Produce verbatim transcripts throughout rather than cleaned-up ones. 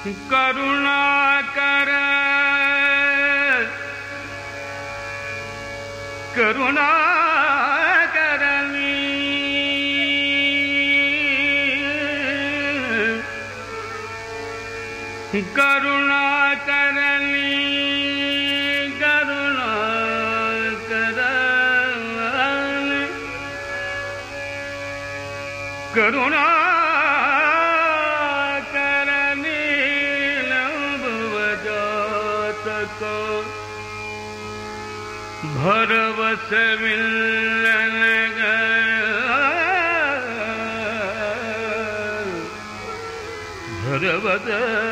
करुणाकर करुणाकरणी करुणाकरणी करुणाकरणी करुणाकरणी लंबवजातक भरवस मिलन भरवत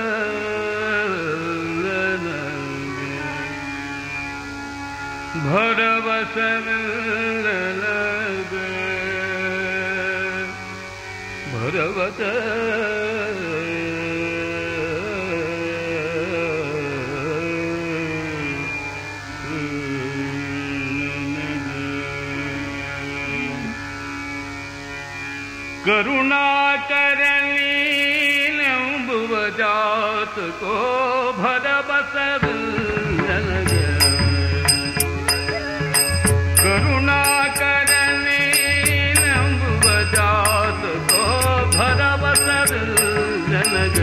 भरवस मिलन भरवत करुणाकरणी लंबवजात को भरवस मिलन करुणाकरणी लंबवजात को भरवस मिलन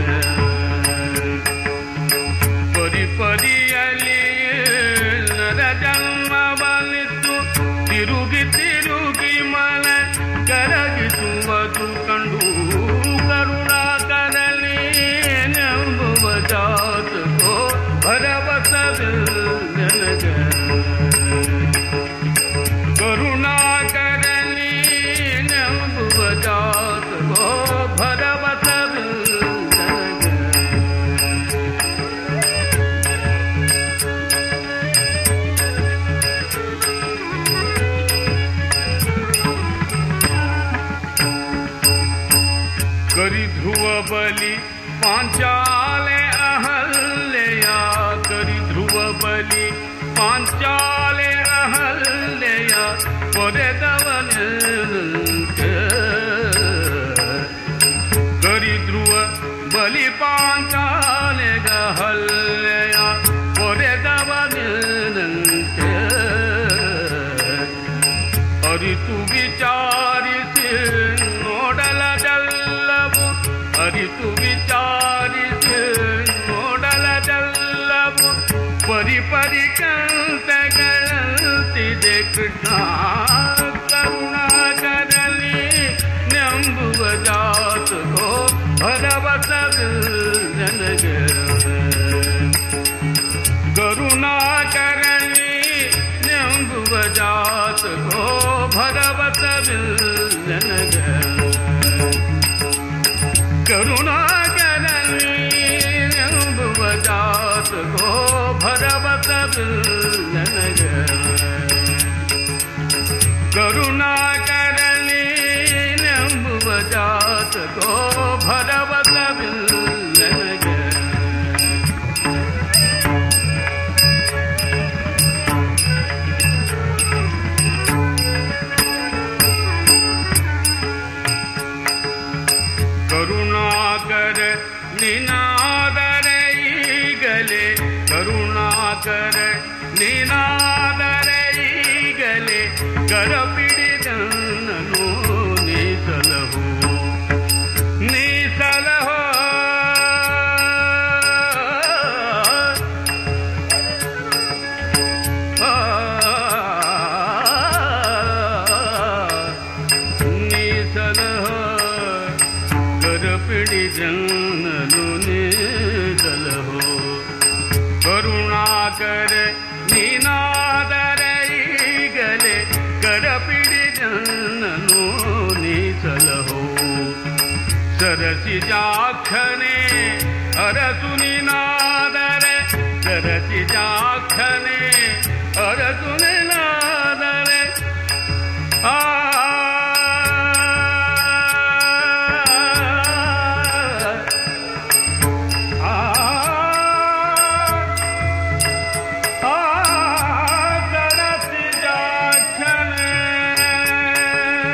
परि परि अली नर जन्म बलितु तिरुगी तिरुगी मन करगिसुवದು ಕಂಡು करुणाकरणी लंबवजात को भरवस मिलन करुणाकरणी लंबवजात को भरवस करि ध्रुव बलि पांचाले अहल्या करि ध्रुव बलि पांचाले अहल्या परे दवन करि ध्रुव बलि पांचाले अहल्या परे दवन अरि तू विचारिस नोडल जल्लभु अरि तू विचारिस नोडल जल्लभु परि परि कंत गलति दे कृष्णा करुणाकरणी लंबवजात को भरवस मिलन करुणाकरणी लंबवजात को भरवस मिलन करुणाकरणी लंबवजात को भरवस मिलन करुणाकरणी लंबवजात को भरवस मिलन करुणाकर निनादर गले करुणाकर निनादर गले कर पिಡಿದನು ನೀಸಲಹೋ ನೀಸಲಹೋ ನೀಸಲಹೋ पिडिदनु ನೀಸಲಹೋ करुणाकर निनादर गले कर पिडिदनु ನೀಸಲಹೋ सरसि जाखने अरसु निनादर सरसि जाखने अरसु निनादर आ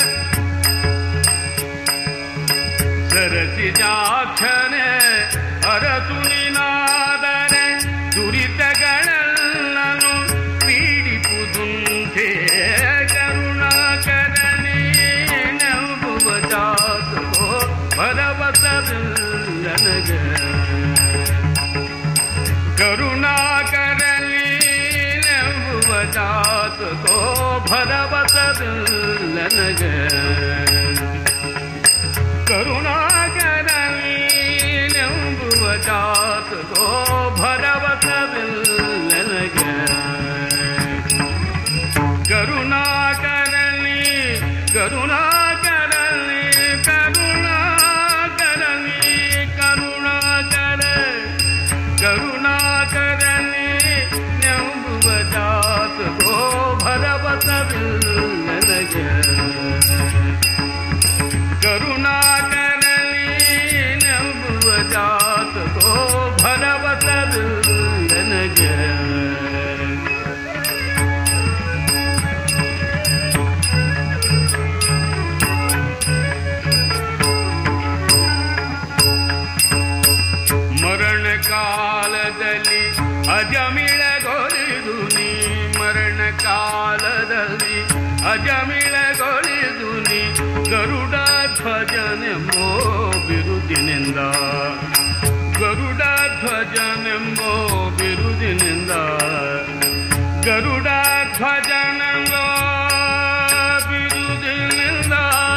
सरसि जाखने ಅರಸು ನೀನಾದರೆ ದುರಿತಗಳನ್ನು ಪೀಡಿಪುದುಂತೆ ಕರುಣಾಕರಣಿ ನಂಬುವ ಜಾತಕೋ ಭರವಸವಿಲ್ಲ ನನಗೆ ಕರುಣಾಕರಣಿ ನಂಬುವ ಜಾತಕೋ ಭರವಸವಿಲ್ಲ ನನಗೆ ಕರುಣಾಕರಣಿ ನಂಬುವ ಜಾತಕೋ ಭರವಸವಿಲ್ಲ ನನಗೆ ಕರುಣಾಕರಣಿ ಕರುಣಾಕರಣಿ ಕರುಣಾಕರಣಿ ಕರುಣಾಕರ ಕರುಣಾಕರಣಿ ನಂಬುವ ಜಾತಕೋ ಭರವಸವಿಲ್ಲ ನನಗೆ ಕರುಣಾಕರಣಿ ನಂಬುವ ಜಾತಕೋ ಭರವಸವಿಲ್ಲ ನನಗೆ ಮರಣ ಕಾಲದಲ್ಲಿ ಅಜಮಿಳಗೊಳಿದು ನೀ ಮರಣ ಕಾಲದಲ್ಲಿ ಅಜಮಿಳಗೊಳಿದು ನೀ ಗರುಡ ಧ್ವಜನೆಂಬೋ ಬಿರುದಿನಿಂದ ಗರುಡ ಧ್ವಜನೆಂಬೋ ಬಿರುದಿನಿಂದ ಗರುಡ ಧ್ವಜನೆಂಬೋ ಬಿರುದಿನಿಂದ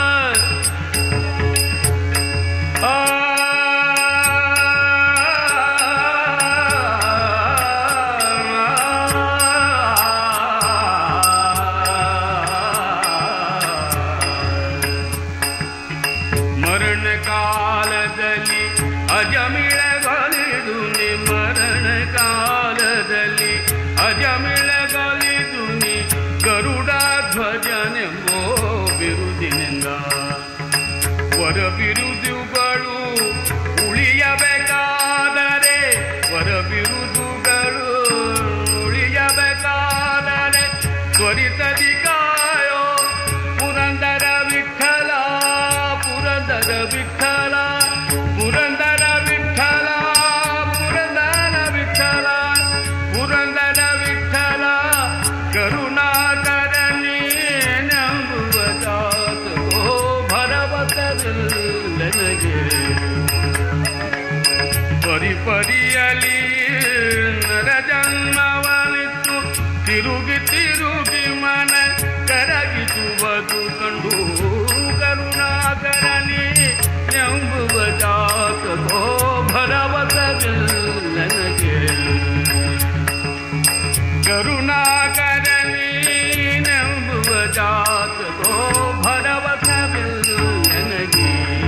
ಆ ಮರಣ ಕಾಲದಲ್ಲಿ ಅಜಮಿಳಗೊಲಿದು ನೀ ಮರಣ ಕಾಲದಲ್ಲಿ ಅಜಮಿಳಗೊಲಿದು ನೀ ಗರುಡ ಧ್ವಜನೆಂಬೋ ಬಿರುದಿನಿಂದ ವರ ಬಿರುದುಗಳು ಉಳಿಯಬೇಕಾದರೆ ವರ ಬಿರುದುಗಳು ಉಳಿಯಬೇಕಾದರೆ ತ್ವರಿತದಿ ಕಾಯೋ ಪುರಂದರ ವಿಠಲ ಪುರಂದರ ವಿಠಲ ಪುರಂದರ ವಿಠಲ ಪುರಂದರ ವಿಠಲ ಪುರಂದರ ವಿಠಲ ಕರುಣಾಕರಣಿ ನಂಬುವ ಜಾತಕೋ ಭರವಸವಿಲ್ಲ ನನಗೆ ಪರಿ ಪರಿಯಲಿ ನರ ಜನ್ಮವನಿತ್ತು ತಿರುಗಿ ತಿರುಗಿ ಮನ ಕರಗಿಸುವುದು ಕಂಡು ಕರುಣಾಕರಣಿ ಎಂಬುವ ಜಾತಕೋ ಭರವಸವಿಲ್ಲ ನನಗೆ ಕರುಣಾಕರಣಿ ಎಂಬುವ ಜಾತಕೋ ಭರವಸವಿಲ್ಲ ನನಗೆ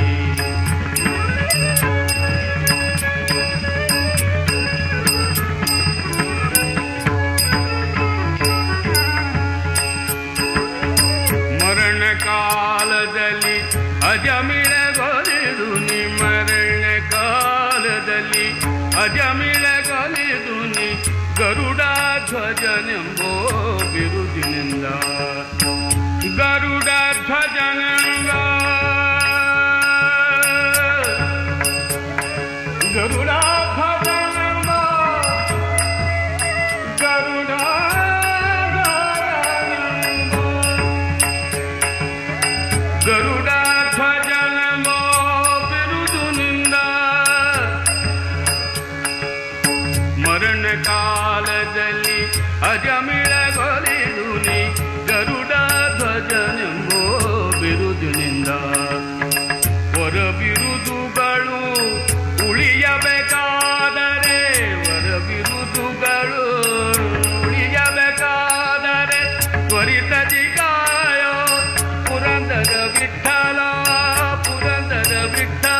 ಮರಣ ಕಾಲದಲ್ಲಿ ಅಜಮಿಳಗೊಲಿದು ನೀ ಮರಣ ಕಾಲದಲ್ಲಿ ಅಜಮಿಳಗೊಲಿದು ನೀ ಗರುಡ ಧ್ವಜನೆಂಬೋ ಬಿರುದಿನಿಂದ ಗರುಡ ಧ್ವಜನೆಂಬ ಗರುಡ ಧ್ವಜನೆಂಬ ಗರುಡ ಗರುಡ ಧ್ವಜನೆಂಬೋ ಬಿರುದಿನಿಂದ ಮರಣ ಕಾಲದಲ್ಲಿ ಅಜಮಿಳಗೊಲಿದು ನೀ ಗರುಡ ಧ್ವಜನೆಂಬೋ ಬಿರುದಿನಿಂದ ವರ ಬಿರುದುಗಳು ಉಳಿಯಬೇಕಾದರೆ ವರ ಬಿರುದುಗಳು ಉಳಿಯಬೇಕಾದರೆ ತ್ವರಿತದಿ ಕಾಯೋ ಪುರಂದರ ವಿಠಲ ಪುರಂದರ ವಿಠಲ